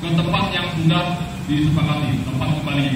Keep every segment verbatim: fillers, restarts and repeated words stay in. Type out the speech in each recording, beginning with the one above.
ke tempat yang sudah disepakati, tempat kembali.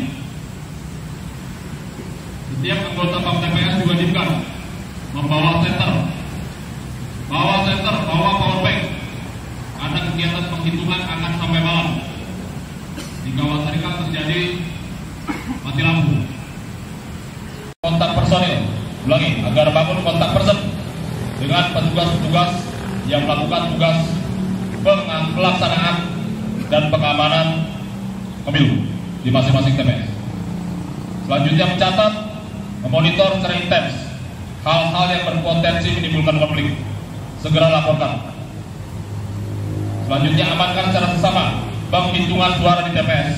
Setiap anggota P A P T P S diwajibkan membawa senter, bawa senter, bawa power bank. Ada kegiatan penghitungan akan sampai malam. Dikhawatirkan terjadi mati lampu. Kontak personil, ulangi, agar bangun kontak person dengan petugas-petugas yang melakukan tugas pelaksanaan dan pengamanan pemilu di masing-masing T P S. Selanjutnya mencatat, memonitor secara intens hal-hal yang berpotensi menimbulkan konflik. Segera laporkan. Selanjutnya amankan secara sesama penghitungan suara di T P S.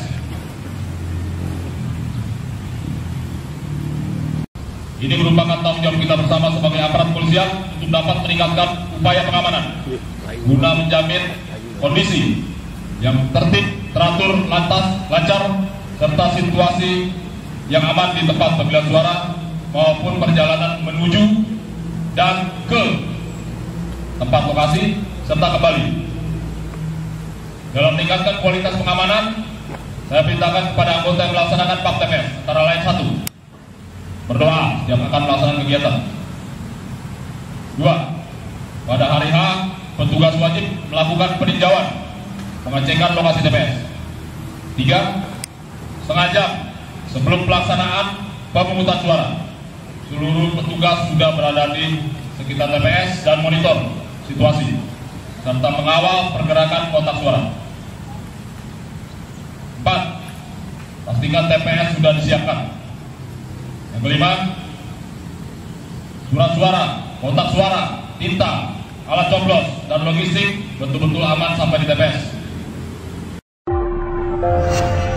Ini merupakan tanggung jawab kita bersama sebagai aparat polisian untuk dapat meningkatkan upaya pengamanan guna menjamin kondisi yang tertib, teratur, lantas, lancar, serta situasi yang aman di tempat pemilihan suara maupun perjalanan menuju dan ke tempat lokasi serta kembali. Dalam meningkatkan kualitas pengamanan, saya perintahkan kepada anggota yang melaksanakan P A P T P S antara lain satu, berdoa setiap akan melaksanakan kegiatan. Dua, pada hari H, petugas wajib melakukan peninjauan, pengecekan lokasi T P S. Tiga, setengah jam sebelum pelaksanaan pemungutan suara, seluruh petugas sudah berada di sekitar T P S dan monitor situasi, serta mengawal pergerakan kotak suara. Empat, pastikan T P S sudah disiapkan. Yang kelima, surat suara, kotak suara, tinta, alat coblos, dan logistik betul-betul aman sampai di T P S.